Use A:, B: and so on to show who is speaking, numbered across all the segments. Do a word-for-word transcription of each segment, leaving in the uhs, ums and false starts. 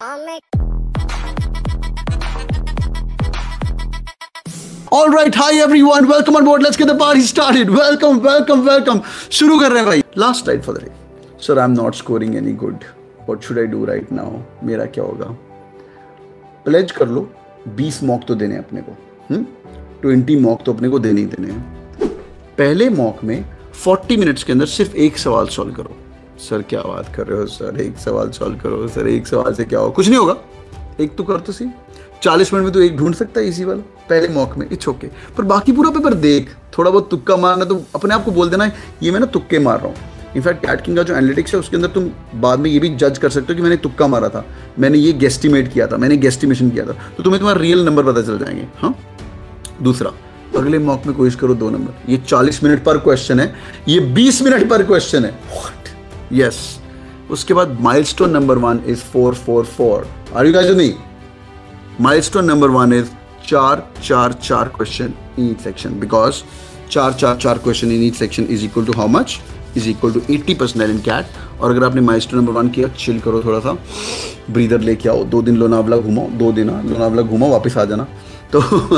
A: All right, hi everyone, welcome on board. Let's get the party started. Welcome, welcome, welcome. शुरू कर रहे हैं भाई. Last slide for the day. Sir, I'm not scoring any good. What should I do right now? मेरा क्या होगा? Pledge कर लो. बीस मॉक तो देने अपने को. हम्म? बीस मॉक तो अपने को देने ही देने हैं. पहले मॉक में चालीस मिनट्स के अंदर सिर्फ एक सवाल सॉल्व करो. सर क्या बात कर रहे हो सर? एक सवाल सॉल्व करो सर. एक सवाल से क्या होगा? कुछ नहीं होगा. एक तो कर तो सी. चालीस मिनट में तो एक ढूंढ सकता है इसी वाला पहले मॉक में. It's okay. पर बाकी पूरा पेपर देख. थोड़ा बहुत तुक्का मारना तो अपने आप को बोल देना ये मैं ना तुक्के मार रहा हूँ. इनफैक्ट कैट किंग का जो एनालिटिक्स है उसके अंदर तुम बाद में ये भी जज कर सकते हो कि मैंने तुक्का मारा था, मैंने ये गेस्टिमेट किया था, मैंने गेस्टिमेशन किया था, तो तुम्हें तुम्हारा रियल नंबर पता चल जाएंगे. हाँ. दूसरा, अगले मॉक में कोशिश करो दो नंबर. ये चालीस मिनट पर क्वेश्चन है, ये बीस मिनट पर क्वेश्चन है. व्हाट? यस. उसके बाद milestone number one is four four four. Are you guys with me? Milestone number one is चार चार चार question in each section, because चार चार चार question in each section is equal to how much? Is equal to eighty percent in CAT. और अगर आपने milestone number one किया, चिल करो, थोड़ा सा ब्रीदर लेके आओ. दो दिन लोनावला घूमो, दो दिन हाँ लोनावला घूमो, वापस आ जाना. तो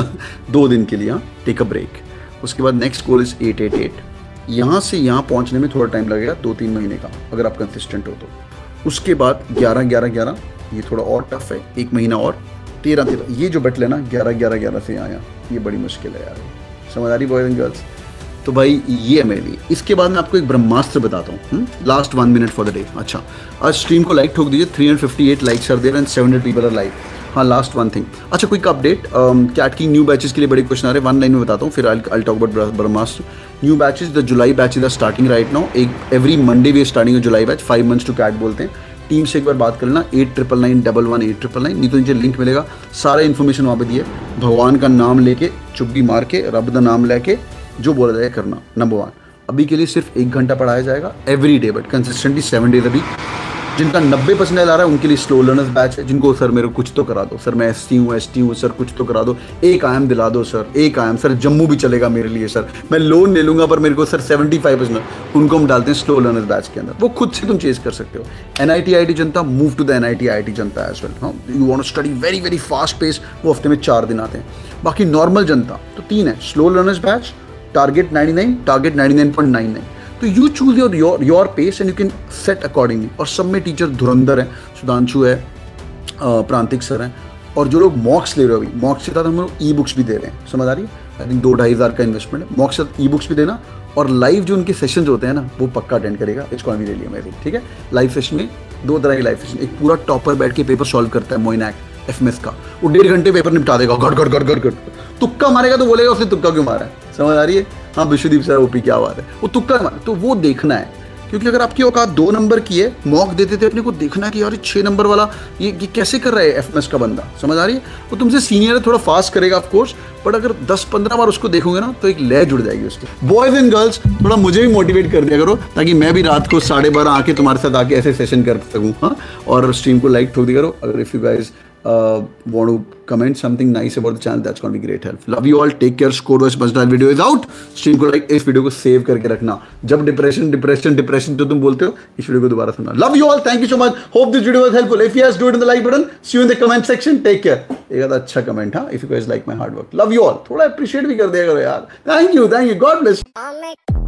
A: दो दिन के लिए हाँ टेक अ ब्रेक. उसके बाद next goal is eight eight eight. यहाँ से यहाँ पहुँचने में थोड़ा टाइम लगेगा, दो तीन महीने का, अगर आप कंसिस्टेंट हो तो. उसके बाद ग्यारह ग्यारह ग्यारह, ये थोड़ा और टफ है, एक महीना और. तेरह तेरह, ये जो बैटल है ना ग्यारह ग्यारह ग्यारह से आया, ये बड़ी मुश्किल है यार. समझ आ रही बॉयज एंड गर्ल्स? तो भाई ये है मेरे लिए. इसके बाद मैं आपको एक ब्रह्मास्त्र बताता हूँ. Last one minute for the day. अच्छा, आज स्ट्रीम को लाइक ठोक दीजिए. Three hundred fifty eight likes are there and seven hundred people are like. हाँ, लास्ट वन थिंग. अच्छा, क्विक अपडेट. कैट की न्यू बैचेस के लिए बड़े क्वेश्चन आ रहे हैं. वन लाइन में बताता हूँ, फिर I will talk about Brahmastra. New batches, the July batches are starting right now. एक every Monday we are starting July batch. Five months to CAT बोलते हैं. टीम से एक बार बात कर लेना. Eight triple nine double one eight triple nine. नहीं तो नीचे लिंक मिलेगा, सारा इन्फॉर्मेशन वहाँ पे दिए. भगवान का नाम लेके, चुप्पी मार के, रब का नाम लेके जो बोला जाए करना. Number one. अभी के लिए सिर्फ एक घंटा पढ़ाया जाएगा every day, but consistently seven days. अभी जिनका नब्बे परसेंट आ रहा है उनके लिए स्लो लर्नर्स बैच है. जिनको सर मेरे को कुछ तो करा दो, सर मैं एस टी हूँ एस टी हूँ सर कुछ तो करा दो, एक आयाम दिला दो सर, एक आयाम सर, जम्मू भी चलेगा मेरे लिए सर, मैं लोन ले लूंगा पर मेरे को सर सेवेंटी फाइव परसेंट, उनको हम डालते हैं स्लो लर्नर्स बैच के अंदर. वो खुद से तुम चेज कर सकते हो. N I T I T जनता, move to the N I T I T जनता एज वेल. हाँ, you want to study very very fast pace, वो हफ्ते में चार दिन आते हैं. बाकी नॉर्मल जनता तो तीन है. Slow learners batch, target ninety nine, target ninety nine point nine nine. तो you choose your your your pace and you can set accordingly. और सब में टीचर धुरंधर हैं. सुधांशु है, प्रांतिक सर हैं. और जो लोग मॉक्स ले रहे हो अभी, मॉक्स के साथ हम लोग ई बुक्स भी दे रहे हैं. समझ आ रही है? आई थिंक दो ढाई हज़ार का इन्वेस्टमेंट है. मॉक्स के साथ ई बुक्स भी देना. और लाइव जो उनके सेशंस होते हैं ना, वो पक्का अटेंड करेगा. It's gonna be really amazing. ठीक है? लाइव सेशन में दो तरह के लाइव सेशन. एक पूरा टॉपर बैठ के पेपर सॉल्व करता है, मोइनैक एफ एम एस का. वो डेढ़ घंटे पेपर निपटा देगा. गड़ गड़ गड़ गड़ गड़. तुक्का मारेगा तो बोलेगा उसने तुक्का क्यों मारा है. समझ आ रही है? हाँ, विश्वदीप सर ओपी क्या बात है. वो तुक्का मारा तो वो देखना है. क्योंकि अगर आपकी औकात दो नंबर की है, मॉक देते थे अपने को, देखना है कि यार छः नंबर वाला ये ये कैसे कर रहा है एफ एम एस का बंदा. समझ आ रही है? वो तुमसे सीनियर है, थोड़ा फास्ट करेगा ऑफ कोर्स, बट अगर दस पंद्रह बार उसको देखोगे ना तो एक लय जुड़ जाएगी उसकी. बॉयज एंड गर्ल्स, थोड़ा मुझे भी मोटिवेट कर दिया करो ताकि मैं भी रात को साढ़े बारह आके तुम्हारे साथ आके ऐसे सेशन कर सकूँ. हाँ, और स्ट्रीम को लाइक ठोक दिया करो. अगर if you guys Uh, want to comment something nice about the channel, that's going to be great help. Love you all. Take care. Score was Bajrang video is out. Stream को like, इस video को save करके रखना. जब depression depression depression तो तुम बोलते हो, इस वीडियो को दोबारा सुनना. Love you all. Thank you so much. Hope this video was helpful. If yes, do it in the like button. See you in the comment section. Take care. एक आधा अच्छा कमेंट हाँ. If you guys like my hard work. Love you all. थोड़ा appreciate भी कर दिया करो यार. Thank you. Thank you. God bless.